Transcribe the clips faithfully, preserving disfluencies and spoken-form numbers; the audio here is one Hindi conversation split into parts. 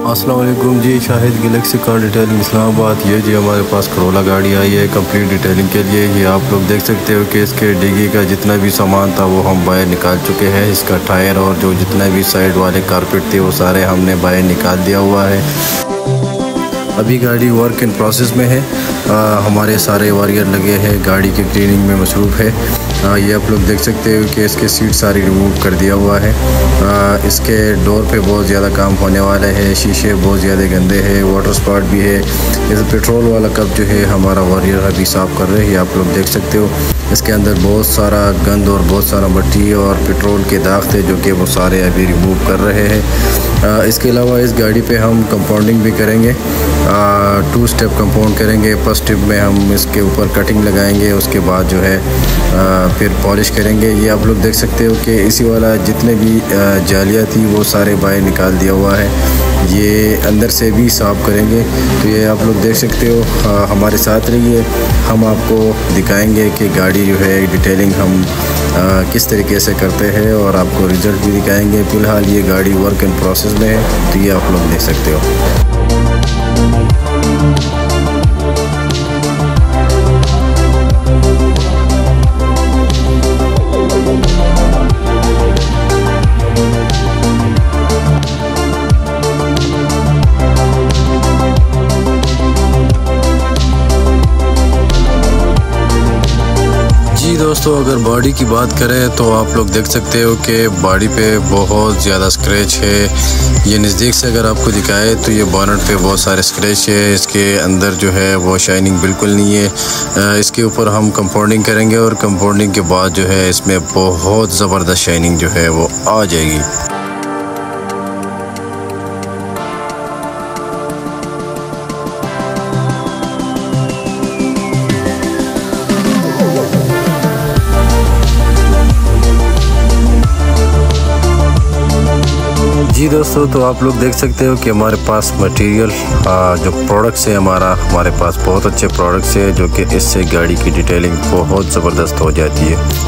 अस्सलाम वालेकुम जी। Shahid galaxy car detailing Islamabad. ये जी हमारे पास करोला गाड़ी आई है कंप्लीट डिटेलिंग के लिए। ये आप लोग देख सकते हो कि इसके डिग्गी का जितना भी सामान था वो हम बाहर निकाल चुके हैं। इसका टायर और जो जितना भी साइड वाले कारपेट थे वो सारे हमने बाहर निकाल दिया हुआ है। अभी गाड़ी वर्क इन प्रोसेस में है। आ, हमारे सारे वॉरियर लगे हैं, गाड़ी की क्लीनिंग में मसरूफ़ है। आ, ये आप लोग देख सकते हो कि इसके सीट सारी रिमूव कर दिया हुआ है। आ, इसके डोर पे बहुत ज़्यादा काम होने वाला है। शीशे बहुत ज़्यादा गंदे हैं, वाटर स्पॉट भी है। इस पेट्रोल वाला कप जो है हमारा वॉरियर अभी साफ़ कर रहे हैं। आप लोग देख सकते हो इसके अंदर बहुत सारा गंद और बहुत सारा मट्टी और पेट्रोल के दाग थे जो कि वो सारे अभी रिमूव कर रहे हैं। आ, इसके अलावा इस गाड़ी पे हम कंपाउंडिंग भी करेंगे। टू स्टेप कंपाउंड करेंगे। फर्स्ट स्टेप में हम इसके ऊपर कटिंग लगाएंगे, उसके बाद जो है आ, फिर पॉलिश करेंगे। ये आप लोग देख सकते हो कि इसी वाला जितने भी जालियाँ थी वो सारे बाहर निकाल दिया हुआ है। ये अंदर से भी साफ़ करेंगे। तो ये आप लोग देख सकते हो। आ, हमारे साथ रहिए, हम आपको दिखाएंगे कि गाड़ी जो है डिटेलिंग हम आ, किस तरीके से करते हैं और आपको रिज़ल्ट भी दिखाएंगे। फ़िलहाल ये गाड़ी वर्क इन प्रोसेस में है, तो ये आप लोग देख सकते हो। दोस्तों अगर बॉडी की बात करें तो आप लोग देख सकते हो कि बॉडी पे बहुत ज़्यादा स्क्रैच है। ये नज़दीक से अगर आपको दिखाए तो ये बोनट पे बहुत सारे स्क्रैच है। इसके अंदर जो है वो शाइनिंग बिल्कुल नहीं है। इसके ऊपर हम कंपाउंडिंग करेंगे और कंपाउंडिंग के बाद जो है इसमें बहुत ज़बरदस्त शाइनिंग जो है वो आ जाएगी। जी दोस्तों, तो आप लोग देख सकते हो कि हमारे पास मटेरियल जो प्रोडक्ट्स है हमारा हमारे पास बहुत अच्छे प्रोडक्ट्स है जो कि इससे गाड़ी की डिटेलिंग बहुत ज़बरदस्त हो जाती है।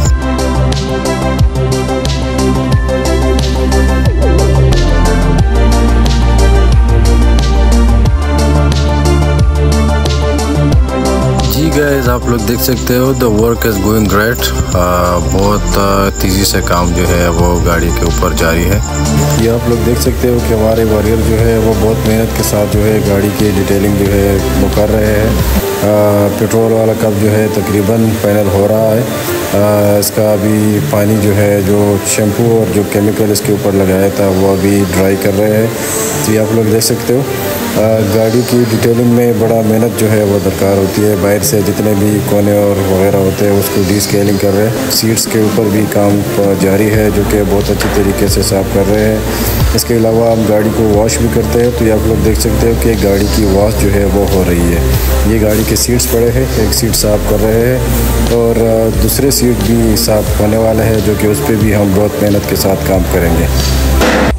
गाइस आप लोग देख सकते हो the work is going great. बहुत तेज़ी से काम जो है वो गाड़ी के ऊपर जारी है। ये आप लोग देख सकते हो कि हमारे वॉरियर जो है वो बहुत मेहनत के साथ जो है गाड़ी की डिटेलिंग जो है वो कर रहे हैं। पेट्रोल वाला कप जो है तकरीबन फाइनल हो रहा है। आ, इसका अभी पानी जो है जो शैम्पू और जो केमिकल इसके ऊपर लगाया था वो अभी ड्राई कर रहे हैं। तो ये आप लोग देख सकते हो आ, गाड़ी की डिटेलिंग में बड़ा मेहनत जो है वो दरकार होती है। बाहर से जितने भी कोने और वगैरह होते हैं उसको डीस्केलिंग कर रहे हैं। सीट्स के ऊपर भी काम जारी है जो कि बहुत अच्छी तरीके से साफ़ कर रहे हैं। इसके अलावा हम गाड़ी को वॉश भी करते हैं। तो ये आप लोग देख सकते हो कि गाड़ी की वॉश जो है वो हो रही है। ये गाड़ी के सीट्स पड़े हैं, एक सीट साफ़ कर रहे हैं और दूसरे सीट भी साफ़ होने वाला है जो कि उस पर भी हम बहुत मेहनत के साथ काम करेंगे।